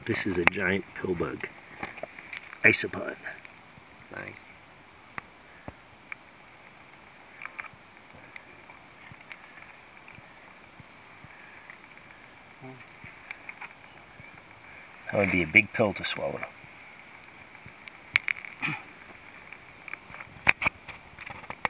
This is a giant pill bug. Isopod. Nice. That would be a big pill to swallow.